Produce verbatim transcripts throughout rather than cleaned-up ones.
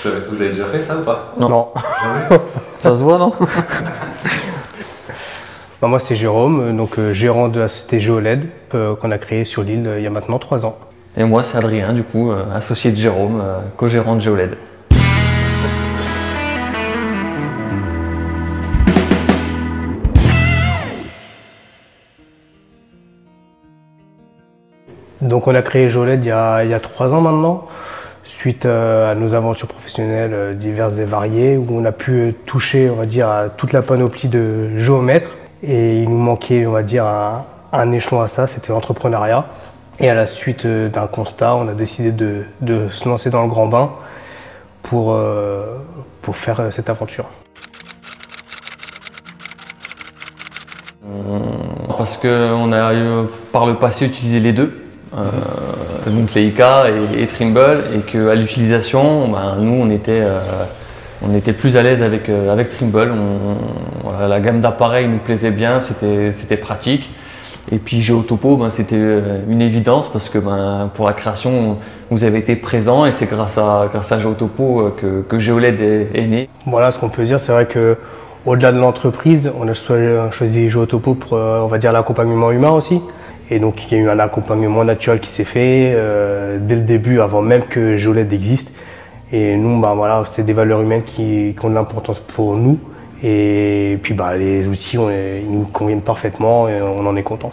Vous avez déjà fait ça ou pas? Non. Non. Ça se voit, non? Bah, moi c'est Jérôme, donc euh, gérant de la société Géoled euh, qu'on a créée sur l'île euh, il y a maintenant trois ans. Et moi c'est Adrien, du coup, euh, associé de Jérôme, euh, co-gérant de Géoled. Donc on a créé Géoled il y a, il y a trois ans maintenant, suite euh, à nos aventures professionnelles euh, diverses et variées, où on a pu euh, toucher, on va dire, à toute la panoplie de géomètres. Et il nous manquait, on va dire, un, un échelon à ça, c'était l'entrepreneuriat. Et à la suite euh, d'un constat, on a décidé de, de se lancer dans le grand bain pour, euh, pour faire euh, cette aventure. Parce qu'on a eu, par le passé, utilisé les deux. Euh, donc Leica et, et Trimble, et qu'à l'utilisation, ben, nous on était, euh, on était plus à l'aise avec, euh, avec Trimble. On, voilà, la gamme d'appareils nous plaisait bien, c'était pratique. Et puis Géotopo, ben, c'était une évidence parce que ben, pour la création, vous avez été présent et c'est grâce à, grâce à Géotopo que, que Géoled est, est né. Voilà ce qu'on peut dire, c'est vrai que au-delà de l'entreprise, on a choisi Géotopo pour, on va dire, l'accompagnement humain aussi. Et donc il y a eu un accompagnement naturel qui s'est fait euh, dès le début, avant même que Géoled existe. Et nous, ben, voilà, c'est des valeurs humaines qui, qui ont de l'importance pour nous. Et puis ben, les outils, on, ils nous conviennent parfaitement et on en est content.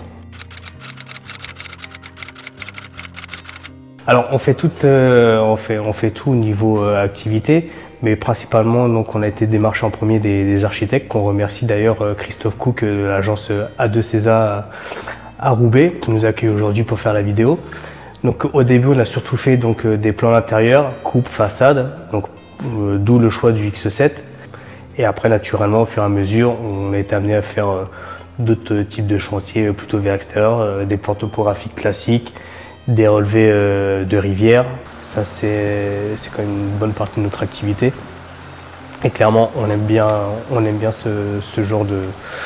Alors on fait tout, euh, on fait, on fait tout au niveau euh, activité, mais principalement donc, on a été démarché en premier des, des architectes, qu'on remercie d'ailleurs euh, Christophe Cook de l'agence A deux César à Roubaix, qui nous accueille aujourd'hui pour faire la vidéo. Donc au début on a surtout fait donc, euh, des plans d'intérieur, coupe, façade, donc euh, d'où le choix du X sept. Et après naturellement au fur et à mesure on a été amené à faire euh, d'autres types de chantiers plutôt vers l'extérieur, euh, des plans topographiques classiques, des relevés euh, de rivières. Ça c'est quand même une bonne partie de notre activité. Et clairement on aime bien, on aime bien ce, ce genre de,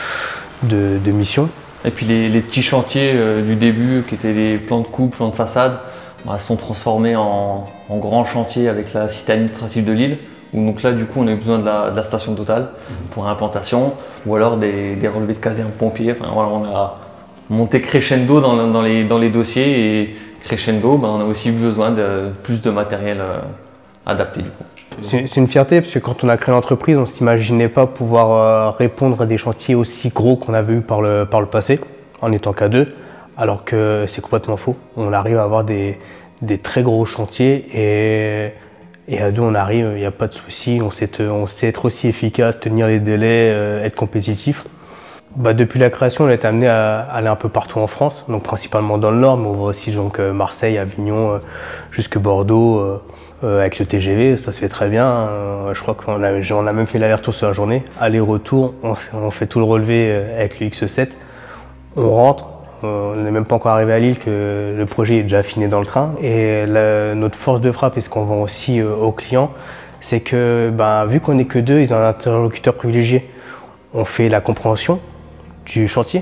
de, de mission. Et puis les, les petits chantiers euh, du début, qui étaient les plans de coupe, plans de façade, bah, sont transformés en, en grands chantiers avec la cité administrative de Lille. Où donc là, du coup, on a eu besoin de la, de la station totale pour l'implantation, ou alors des, des relevés de casernes pompiers. Enfin, voilà, on a monté crescendo dans, dans, les, dans les dossiers, et crescendo, bah, on a aussi eu besoin de plus de matériel euh, adapté. Du coup. C'est une fierté parce que quand on a créé l'entreprise, on ne s'imaginait pas pouvoir euh, répondre à des chantiers aussi gros qu'on avait eu par le, par le passé, en étant qu'à deux, alors que c'est complètement faux. On arrive à avoir des, des très gros chantiers et, et à deux on arrive, il n'y a pas de souci, on sait, on sait être aussi efficace, tenir les délais, euh, être compétitif. Bah, depuis la création, on est amené à aller un peu partout en France, donc principalement dans le nord, mais on voit aussi donc, Marseille, Avignon, euh, jusque Bordeaux, euh, euh, avec le T G V, ça se fait très bien. Euh, je crois qu'on a, on a même fait l'aller-retour sur la journée. Aller-retour, on, on fait tout le relevé avec le X sept. On rentre, euh, on n'est même pas encore arrivé à Lille que le projet est déjà affiné dans le train. Et la, notre force de frappe et ce qu'on vend aussi euh, aux clients, c'est que bah, vu qu'on n'est que deux, ils ont un interlocuteur privilégié. On fait la compréhension du chantier,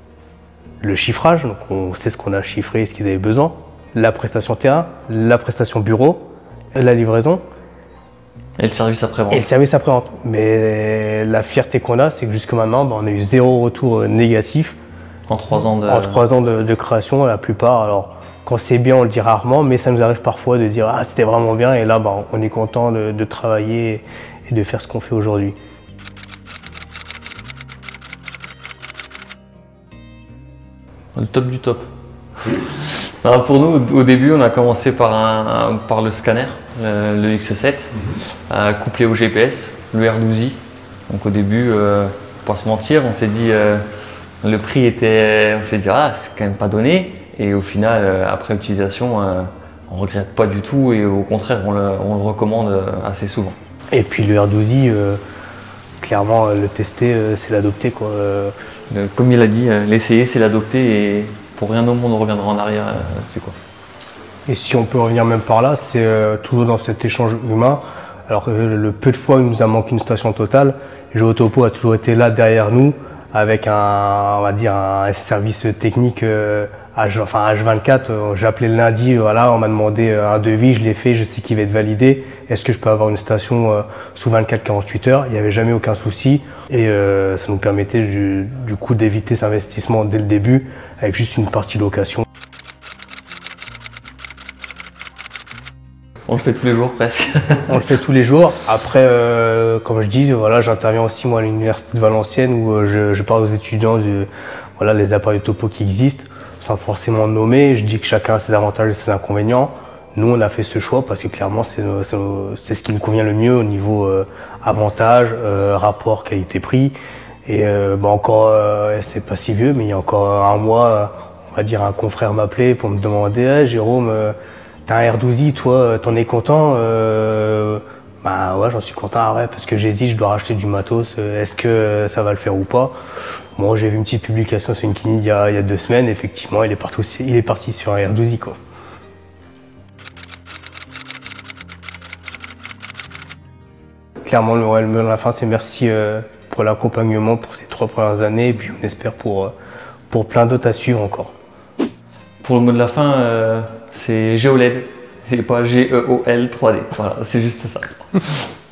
le chiffrage, donc on sait ce qu'on a chiffré, ce qu'ils avaient besoin, la prestation terrain, la prestation bureau, la livraison. Et le service après-vente. Et le service après-vente. Mais la fierté qu'on a, c'est que jusque maintenant, bah, on a eu zéro retour négatif. En trois ans de, en trois ans de, de création, la plupart. Alors, quand c'est bien, on le dit rarement, mais ça nous arrive parfois de dire « Ah, c'était vraiment bien » et là, bah, on est content de, de travailler et de faire ce qu'on fait aujourd'hui. Le top du top. Alors pour nous, au début, on a commencé par, un, par le scanner, le, le X sept, euh, couplé au G P S, le R douze i. Donc au début, euh, pour pas se mentir, on s'est dit, euh, le prix était, on s'est dit, ah, c'est quand même pas donné. Et au final, euh, après l'utilisation, euh, on regrette pas du tout et au contraire, on le, on le recommande assez souvent. Et puis le R douze i, euh, clairement, le tester, euh, c'est l'adopter, quoi. Euh, Le, comme il a dit, euh, l'essayer, c'est l'adopter et pour rien au monde on reviendra en arrière là-dessus, quoi. Et si on peut revenir même par là, c'est euh, toujours dans cet échange humain. Alors que euh, le peu de fois où il nous a manqué une station totale, Géotopo a toujours été là derrière nous avec un, on va dire, un service technique euh, H, enfin, H vingt-quatre, euh, j'ai appelé le lundi, voilà, on m'a demandé un devis, je l'ai fait, je sais qu'il va être validé. Est-ce que je peux avoir une station euh, sous vingt-quatre à quarante-huit heures? Il n'y avait jamais aucun souci et euh, ça nous permettait du, du coup d'éviter cet investissement dès le début avec juste une partie location. On le fait tous les jours presque. On le fait tous les jours. Après, euh, comme je dis, voilà, j'interviens aussi moi à l'université de Valenciennes où euh, je, je parle aux étudiants de voilà, les appareils topo qui existent, sans forcément nommer. Je dis que chacun a ses avantages et ses inconvénients. Nous, on a fait ce choix parce que clairement, c'est ce qui nous convient le mieux au niveau euh, avantage, euh, rapport qualité-prix. Et euh, bah encore, euh, c'est pas si vieux, mais il y a encore un mois, on va dire, un confrère m'appelait pour me demander hey, « Jérôme, euh, t'as un R douze i, toi, t'en es content euh, ?» Bah ouais, j'en suis content, ah ouais, parce que j'hésite, je dois racheter du matos, est-ce que ça va le faire ou pas? Bon, j'ai vu une petite publication sur LinkedIn il y a, il y a deux semaines, effectivement, il est parti, aussi, il est parti sur un R douze i, quoi. Clairement, le mot de la fin, c'est merci euh, pour l'accompagnement pour ces trois premières années et puis on espère pour, euh, pour plein d'autres à suivre encore. Pour le mot de la fin, euh, c'est G O L E D, c'est pas G E O L trois D, voilà, c'est juste ça.